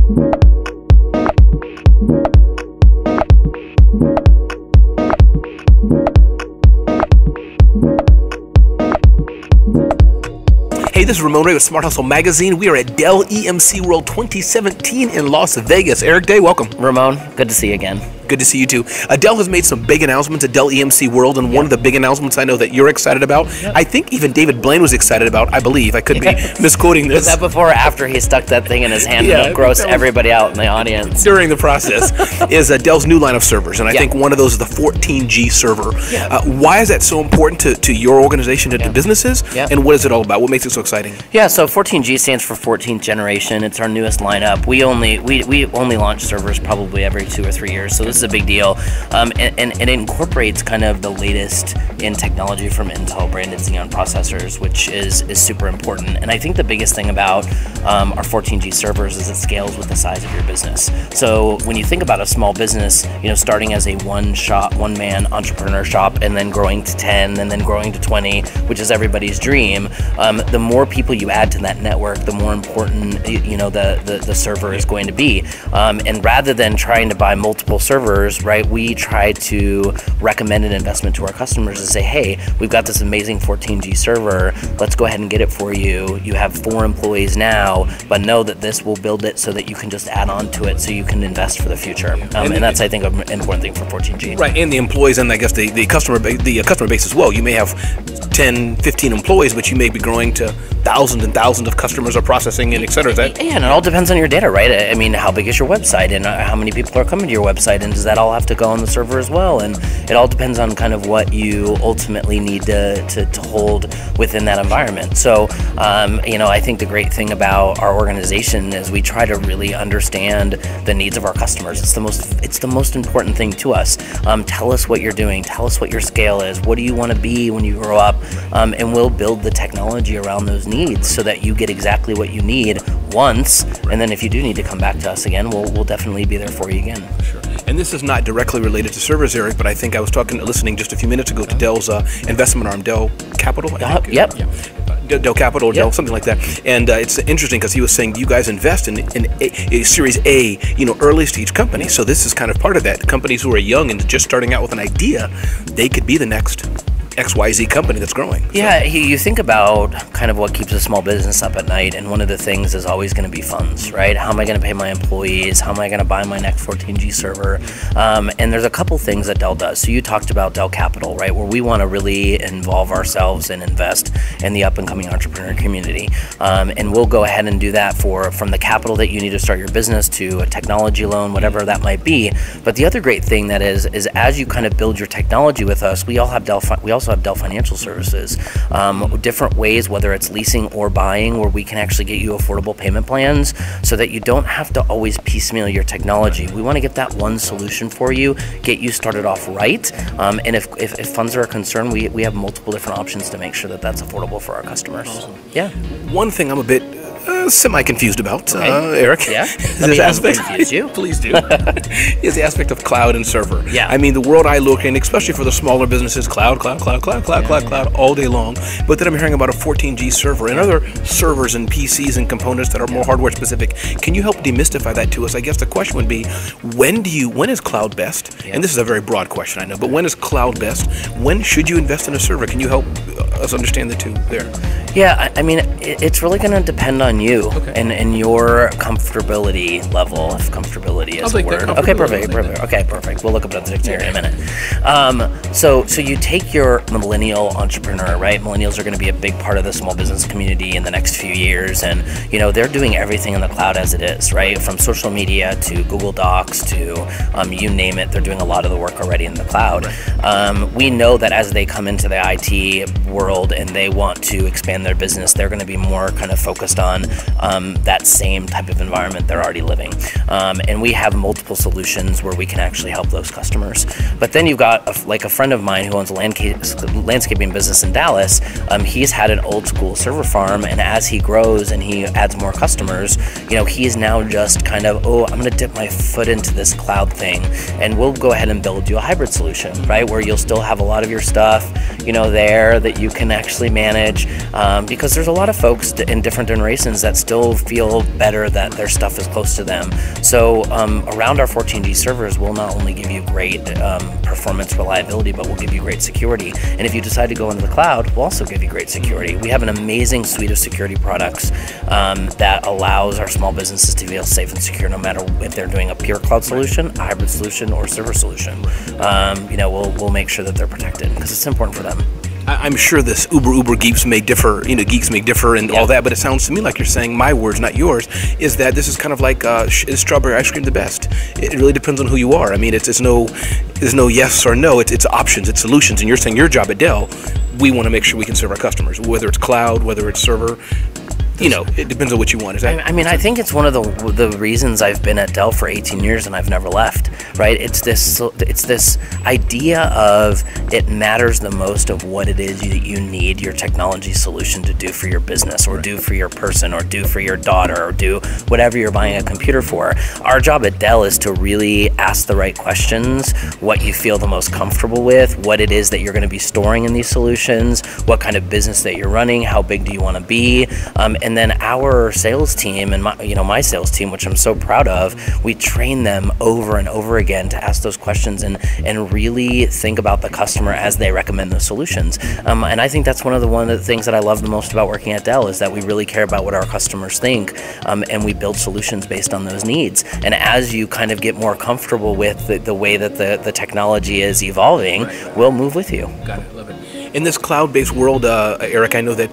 Hey, this is Ramon Ray with Smart Hustle Magazine. We are at Dell EMC World 2017 in Las Vegas. Eric Day, welcome. Ramon, good to see you again. Good to see you too. Dell has made some big announcements at Dell EMC World, and one of the big announcements I know that you're excited about, I think even David Blaine was excited about, I believe. I could be misquoting this. Was that before or after he stuck that thing in his hand and grossed everybody out in the audience? During the process is Dell's new line of servers, and I think one of those is the 14G server. Why is that so important to your organization, to businesses, and what is it all about? What makes it so exciting? Yeah, so 14G stands for 14th generation. It's our newest lineup. We only launch servers probably every 2 or 3 years, so this is a big deal. And it incorporates kind of the latest in technology from Intel branded Xeon processors, which is super important. And I think the biggest thing about our 14G servers is it scales with the size of your business. So when you think about a small business, starting as a one-man entrepreneur shop and then growing to 10 and then growing to 20, which is everybody's dream, the more people you add to that network, the more important the server is going to be. And rather than trying to buy multiple servers, right, we try to recommend an investment to our customers and say, hey, we've got this amazing 14G server, let's go ahead and get it for you. You have 4 employees now, but know that this will build it so that you can just add on to it so you can invest for the future. And that's, I think, an important thing for 14G. Right, and the employees and I guess the customer base as well. You may have 10, 15 employees, but you may be growing to thousands and thousands of customers are processing and et cetera. Yeah, and it all depends on your data, right? I mean, how big is your website, and how many people are coming to your website, and does that all have to go on the server as well? And it all depends on kind of what you ultimately need to hold within that environment. So, I think the great thing about our organization is we try to really understand the needs of our customers. It's the most important thing to us. Tell us what you're doing. Tell us what your scale is. What do you want to be when you grow up? And we'll build the technology around those needs so that you get exactly what you need once, and then if you do need to come back to us again, we'll definitely be there for you again. Sure. And this is not directly related to servers, Eric, but I think I was listening just a few minutes ago to Dell's investment arm, Dell Capital. Dell Capital, Dell, something like that. And it's interesting because he was saying you guys invest in a Series A, early stage company. So this is kind of part of that. Companies who are young and just starting out with an idea, they could be the next XYZ company that's growing. Yeah, you think about kind of what keeps a small business up at night, and one of the things is always going to be funds, right? How am I going to pay my employees? How am I going to buy my next 14G server? And there's a couple things that Dell does. So you talked about Dell Capital, right, where we want to really involve ourselves and invest in the up-and-coming entrepreneur community. And we'll go ahead and do that from the capital that you need to start your business to a technology loan, whatever that might be. But the other great thing that is as you kind of build your technology with us, we also have Dell Financial Services, different ways, whether it's leasing or buying, where we can actually get you affordable payment plans so that you don't have to always piecemeal your technology. We want to get that one solution for you, get you started off right, and if funds are a concern, we have multiple different options to make sure that that's affordable for our customers. Awesome. Yeah. One thing I'm a bit semi-confused about, Eric. Yeah? Let me confuse you. Please do. Is the aspect of cloud and server. Yeah. I mean, the world I look in, especially for the smaller businesses, cloud all day long. But then I'm hearing about a 14G server and other servers and PCs and components that are more hardware specific. Can you help demystify that to us? I guess the question would be, when is cloud best? And this is a very broad question, I know, but when is cloud best? When should you invest in a server? Can you help us understand the two there? Yeah, I mean, it's really going to depend on you and your comfortability level, if comfortability is a word. Okay, perfect. We'll look up the dictionary in a minute. So you take your millennial entrepreneur, right? Millennials are going to be a big part of the small business community in the next few years, and they're doing everything in the cloud as it is, right? From social media to Google Docs to you name it, they're doing a lot of the work already in the cloud. We know that as they come into the IT world and they want to expand their business, they're going to be more kind of focused on that same type of environment they're already living. And we have multiple solutions where we can actually help those customers. But then you've got a friend of mine who owns a landscaping business in Dallas. He's had an old school server farm, and as he grows and he adds more customers, he is now just kind of, I'm going to dip my foot into this cloud thing, and we'll go ahead and build you a hybrid solution, right, where you'll still have a lot of your stuff, there that you can actually manage, because there's a lot of folks in different generations that still feel better that their stuff is close to them. So around our 14G servers, we'll not only give you great performance reliability, but we'll give you great security. And if you decide to go into the cloud, we'll also give you great security. We have an amazing suite of security products that allows our small businesses to feel safe and secure, no matter if they're doing a pure cloud solution, a hybrid solution, or a server solution. We'll make sure that they're protected because it's important for them. I'm sure this uber geeks may differ, and all that, but it sounds to me like you're saying, my words, not yours, is that this is kind of like is strawberry ice cream the best? It really depends on who you are. I mean, there's no yes or no. It's options, it's solutions, and you're saying your job at Dell, we want to make sure we can serve our customers, whether it's cloud, whether it's server. It depends on what you want. Is that? I think it's one of the reasons I've been at Dell for 18 years and I've never left. Right? It's this idea of it matters the most of what it is that you need your technology solution to do for your business, or do for your person, or do for your daughter, or do whatever you're buying a computer for. Our job at Dell is to really ask the right questions, what you feel the most comfortable with, what it is that you're going to be storing in these solutions, what kind of business that you're running, how big do you want to be, and then our sales team and my sales team, which I'm so proud of, we train them over and over again to ask those questions and really think about the customer as they recommend the solutions. And I think that's one of the things that I love the most about working at Dell, is that we really care about what our customers think, and we build solutions based on those needs. And as you kind of get more comfortable with the way that the technology is evolving, we'll move with you. Got it. Love it. In this cloud-based world, Eric, I know that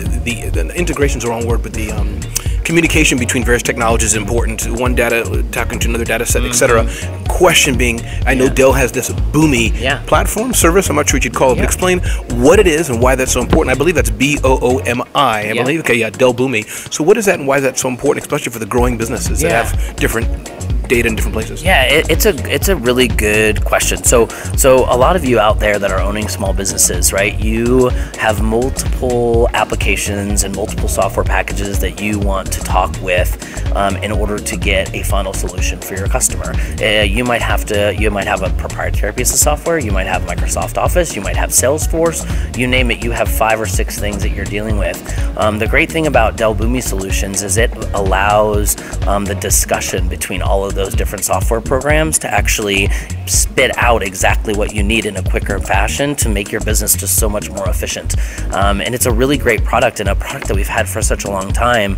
the integration is the wrong word, but the communication between various technologies is important. One data talking to another data set, etc. Question being, I know Dell has this Boomi platform service. I'm not sure what you'd call it, but explain what it is and why that's so important. I believe that's BOOMI. I believe. Okay, Dell Boomi. So what is that and why is that so important, especially for the growing businesses that have different data in different places? Yeah, it's a really good question. So a lot of you out there that are owning small businesses, right? You have multiple applications and multiple software packages that you want to talk with in order to get a final solution for your customer. You might have a proprietary piece of software. You might have Microsoft Office. You might have Salesforce. You name it. You have 5 or 6 things that you're dealing with. The great thing about Dell Boomi Solutions is it allows the discussion between all of those different software programs to actually spit out exactly what you need in a quicker fashion to make your business just so much more efficient. And it's a really great product, and a product that we've had for such a long time.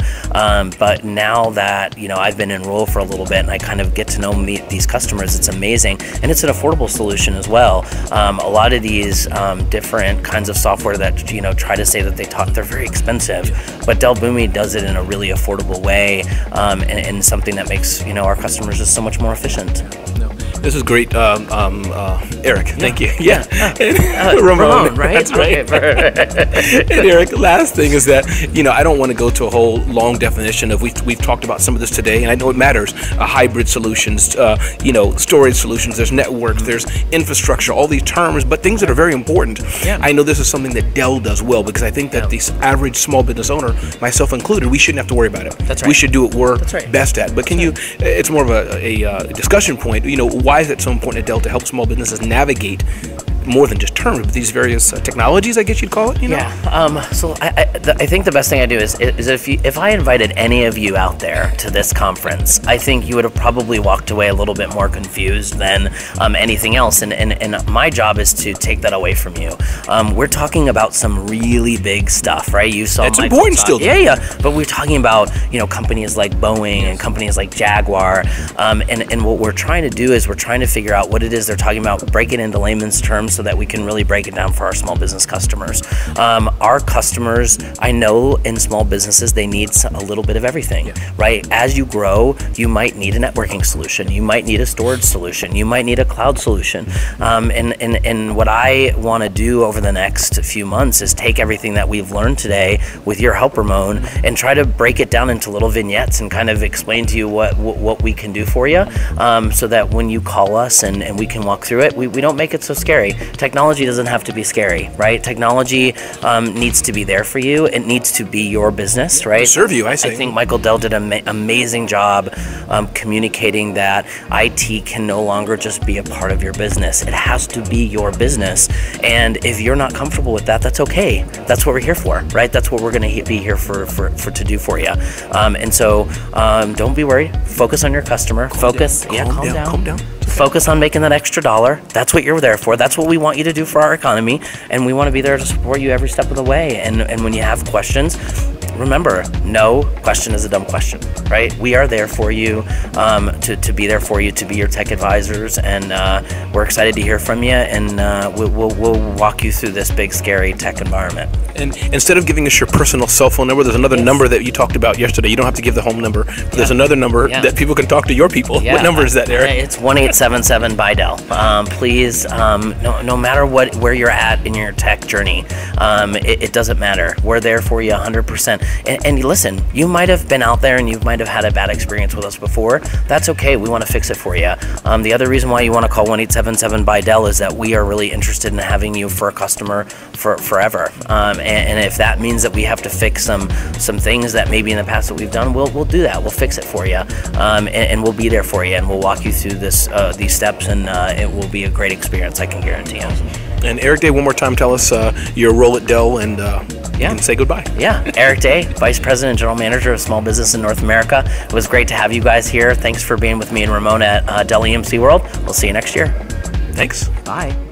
But now that I've been in role for a little bit and I kind of get to know these customers, it's amazing, and it's an affordable solution as well. A lot of these different kinds of software that try to say that they're very expensive, but Dell Boomi does it in a really affordable way, and something that makes our customers just so much more efficient. This is great, Eric. Thank you. Ramon, right? That's right. And Eric, last thing is that I don't want to go to a whole long definition of we've talked about some of this today, and I know it matters. Hybrid solutions, storage solutions. There's networks. There's infrastructure. All these terms, but things that are very important. I know this is something that Dell does well, because I think that the average small business owner, myself included, we shouldn't have to worry about it. That's right. We should do what we're best at. But can you? It's more of a discussion point. Why is it so important at Dell to help small businesses navigate more than just terms, but these various technologies, I guess you'd call it? So I think the best thing I do is if I invited any of you out there to this conference, I think you would have probably walked away a little bit more confused than anything else. And my job is to take that away from you. We're talking about some really big stuff, right? You saw it's important still. But we're talking about companies like Boeing and companies like Jaguar, and what we're trying to do is we're trying to figure out what it is they're talking about, break it into layman's terms so that we can really break it down for our small business customers. Our customers, I know in small businesses, they need a little bit of everything, right? As you grow, you might need a networking solution. You might need a storage solution. You might need a cloud solution. And what I want to do over the next few months is take everything that we've learned today with your help, Ramon, and try to break it down into little vignettes and kind of explain to you what we can do for you, so that when you call us and we can walk through it, we don't make it so scary. technology doesn't have to be scary, right? Technology needs to be there for you. It needs to be your business, right? Serve you, I say. I think Michael Dell did an amazing job communicating that IT can no longer just be a part of your business. It has to be your business. And if you're not comfortable with that, that's okay. That's what we're here for, right? That's what we're going to be here for to do for you. And so don't be worried. Focus on your customer. Calm down. Focus on making that extra dollar. That's what you're there for. That's what we want you to do for our economy. And we want to be there to support you every step of the way. And when you have questions, remember, no question is a dumb question, right? We are there for you, to be there for you, to be your tech advisors, and we're excited to hear from you, and we'll walk you through this big, scary tech environment. And instead of giving us your personal cell phone number, there's another number that you talked about yesterday. You don't have to give the home number, but there's another number that people can talk to your people. What number is that, Eric? It's 1-877-BUY-DELL. Please, no matter where you're at in your tech journey, it doesn't matter. We're there for you 100%. And listen, you might have been out there and you might have had a bad experience with us before. That's okay. We want to fix it for you. The other reason why you want to call 1-877-BUY-DELL is that we are really interested in having you for a customer forever. And if that means that we have to fix some things that maybe in the past that we've done, we'll do that. We'll fix it for you, and we'll be there for you, and we'll walk you through these steps, and it will be a great experience. I can guarantee you. And Eric Day, one more time, tell us your role at Dell and say goodbye. Yeah, Eric Day, Vice President and General Manager of Small Business in North America. It was great to have you guys here. Thanks for being with me and Ramon at Dell EMC World. We'll see you next year. Thanks. Bye.